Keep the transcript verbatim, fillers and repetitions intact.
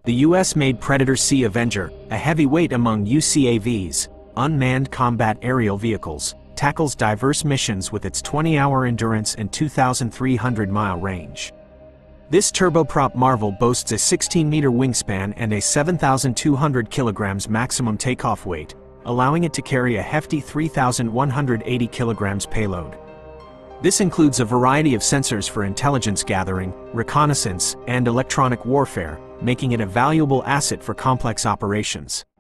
The U S-made Predator C Avenger, a heavyweight among U C A V's, unmanned combat aerial vehicles, tackles diverse missions with its twenty-hour endurance and two thousand three hundred mile range. This turboprop marvel boasts a sixteen meter wingspan and a seven thousand two hundred kilograms maximum takeoff weight, allowing it to carry a hefty three thousand one hundred eighty kilograms payload. This includes a variety of sensors for intelligence gathering, reconnaissance, and electronic warfare, making it a valuable asset for complex operations.